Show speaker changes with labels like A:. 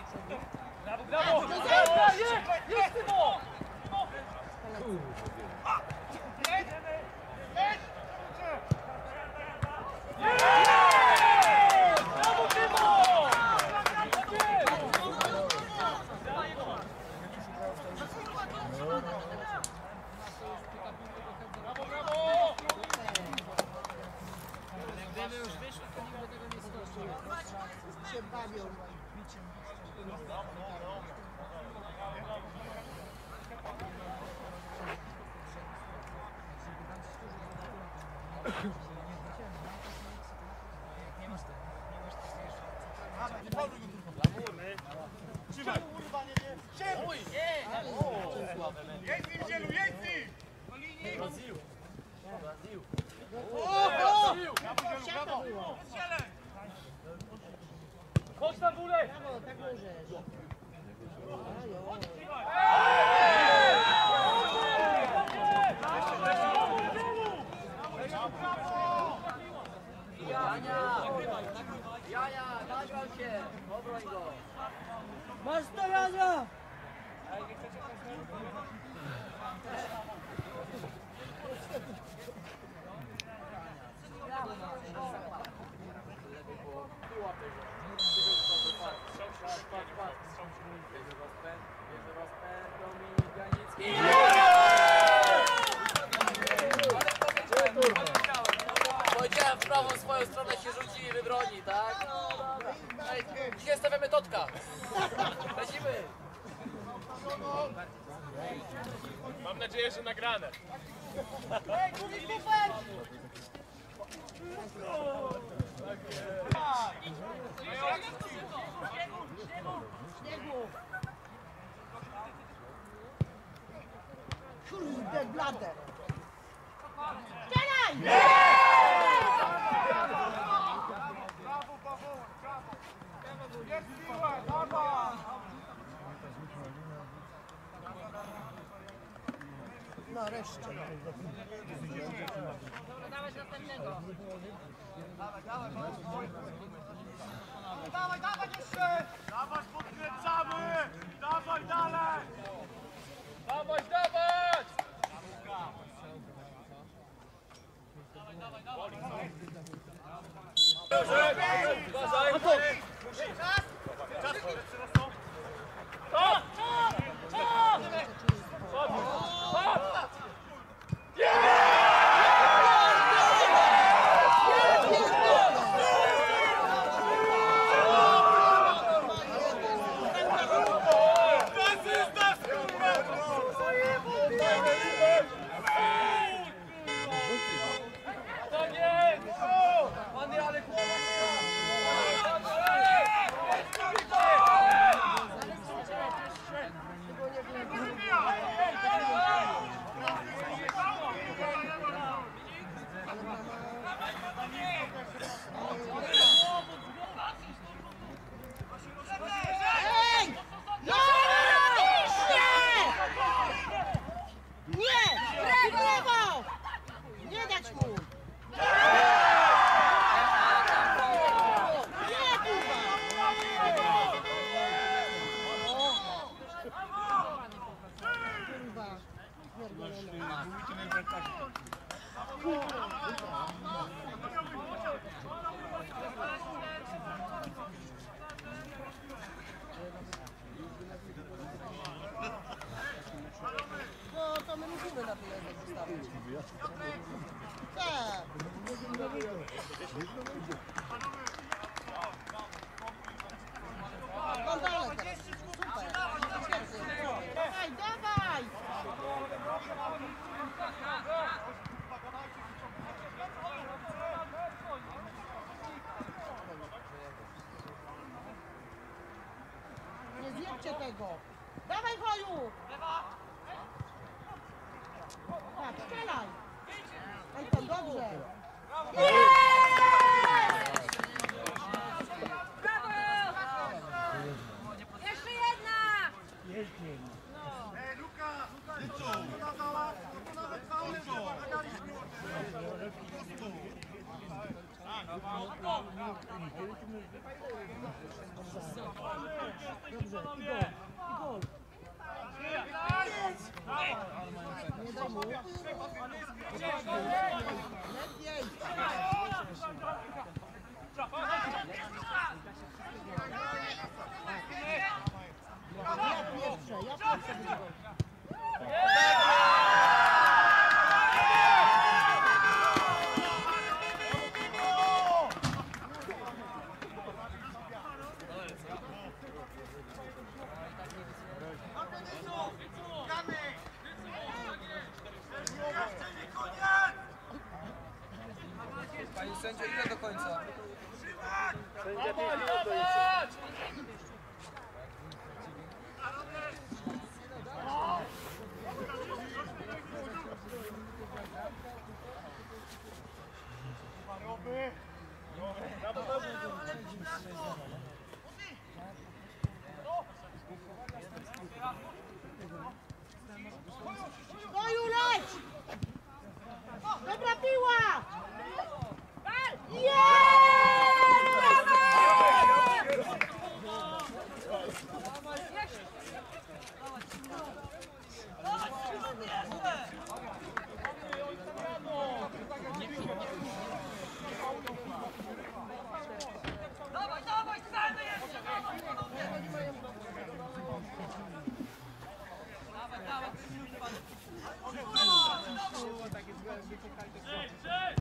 A: Brawo, brawo! Jest Tymo! Brawo, Tymo! Brawo, brawo!
B: Gdyby już wyszło, to nikt by tego nie skoczył. Się bawią.
C: Trzymaj! Sieruj! Jedź z nim, Zielu, jedź z nim! Do linii! Brazyl! Brazyl! Brawo, Zielu, brawo!
A: Chodź na górę!
B: Brawo, tak możesz.
D: Jaja, nagrał się! Obroń go!
B: Masz to, Jania!
D: Powiedziałem, w prawą swoją stronę się rzuci i wybroni, tak? Ej, dzisiaj stawiamy Totka. Lecimy.
A: Mam nadzieję, że nagrane.
D: Ej, kupi kupek!
B: Kurde, blader!
C: Brawo, Paweł, brawo! Jest siła, dawaj!
B: Nareszcie.
D: Dobra, dawać następnego.
C: Dawaj, dawaj jeszcze! Dawaj, podkręcamy! Dawaj dalej!
A: Dawać, dawać! Uważaj! Stop!
B: No to my musimy na tyle zostawić. Tak. No dalej teraz. Super. Dawaj, dawaj! Nie zjebcie tego! Dawaj, Hoju! Tak, strzelaj! Anton, dobrze!
E: Jeszcze jedna!
C: Ej, Luka! Pokazała! To nawet faule wymagaliśmy od tego.
B: Dobrze, i gol. I gol. Nie daj mu. Lepiej. Ja pierwsze będzie gol.
F: Panie sędzio, ile do końca?
A: Sędzia 5 minut do końca.
C: Roby!